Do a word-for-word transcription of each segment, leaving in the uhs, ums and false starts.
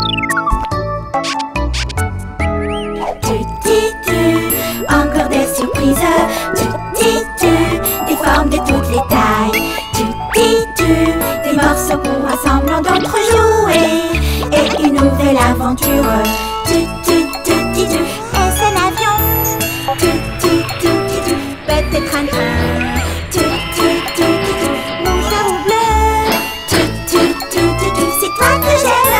TuTiTu, encore des surprises. TuTiTu, des formes de toutes les tailles. TuTiTu, des morceaux qu'on rassemble en d'autres jouets. Et une nouvelle aventure. TuTiTu, est-ce un avion? TuTiTu, peut-être un train. TuTiTu, mon chapeau bleu. TuTiTu, c'est toi que j'aime.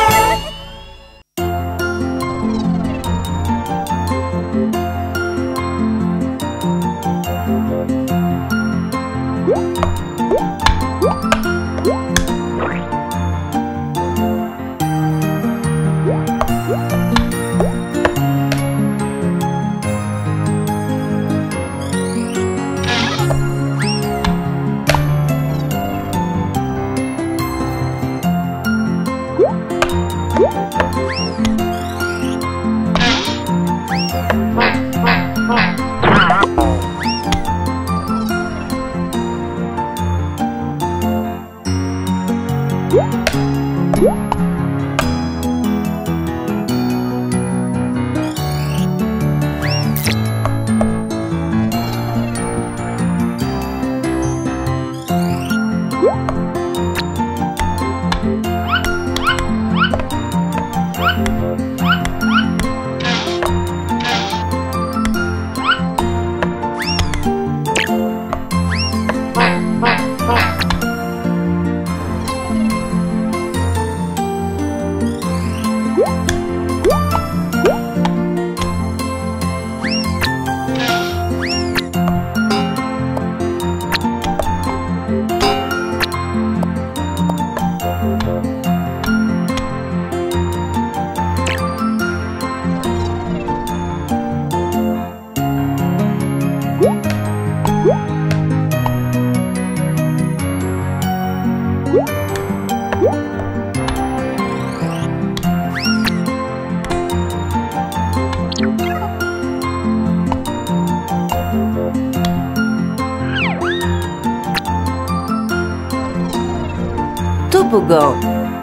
Toboggan.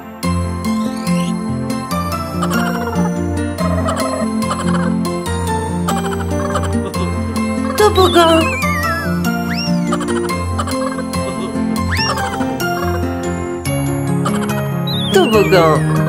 Toboggan. Toboggan.